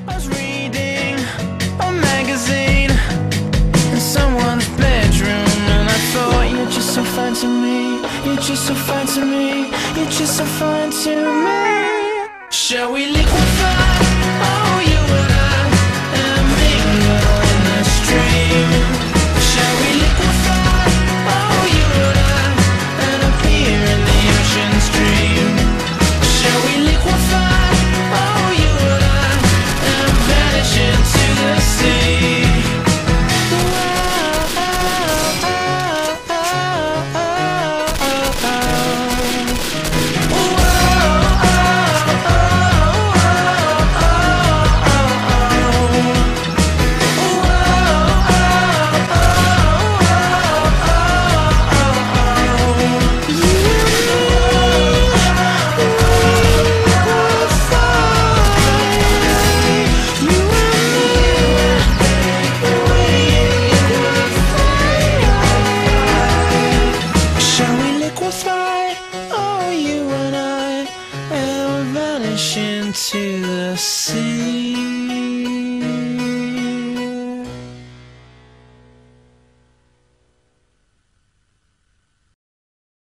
I was reading a magazine in someone's bedroom, and I thought, you're just so fine to me, you're just so fine to me, you're just so fine to me. Shall we liquefy? Oh, you and I mingle in the stream. Shall we liquefy? Oh, you and appear in the ocean stream. Shall we liquefy? Oh, you and vanish into the sea. Oh, you and I will vanish into the sea.